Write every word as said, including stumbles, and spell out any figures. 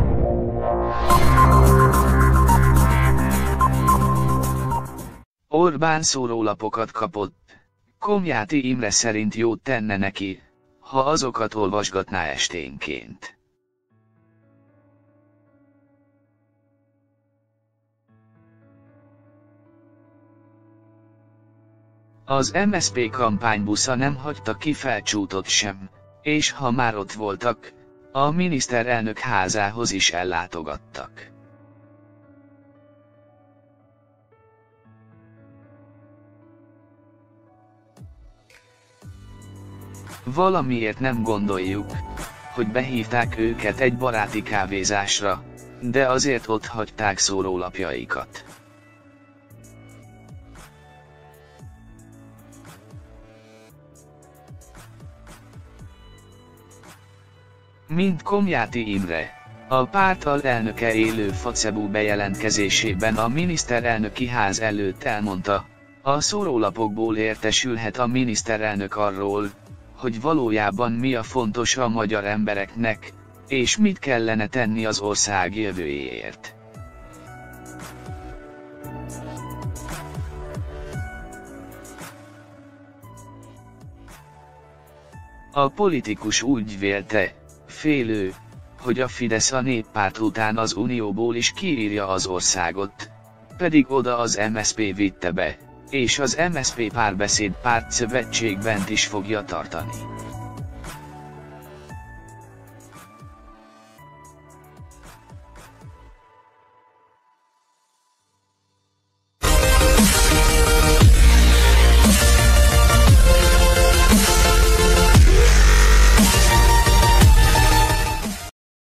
Orbán szórólapokat kapott. Komjáti Imre szerint jót tenne neki, ha azokat olvasgatná esténként. Az em es zé pé kampánybusza nem hagyta ki Felcsútot sem, és ha már ott voltak, a miniszterelnök házához is ellátogattak. Valamiért nem gondoljuk, hogy behívták őket egy baráti kávézásra, de azért ott hagyták szórólapjaikat. Mint Komjáti Imre, a párt alelnöke élő Facebook bejelentkezésében a miniszterelnöki ház előtt elmondta, a szórólapokból értesülhet a miniszterelnök arról, hogy valójában mi a fontos a magyar embereknek, és mit kellene tenni az ország jövőjéért. A politikus úgy vélte, félő, hogy a Fidesz a Néppárt után az Unióból is kiírja az országot, pedig oda az em es zé pé vitte be, és az em es zé pé Párbeszéd Pártszövetségben is fogja tartani.